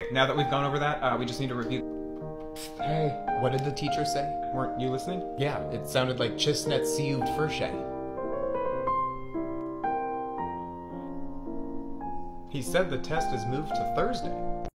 Now that we've gone over that, we just need to review. Hey, what did the teacher say? Weren't you listening? Yeah, it sounded like chisnetisoovefusay. He said the test is moved to Thursday.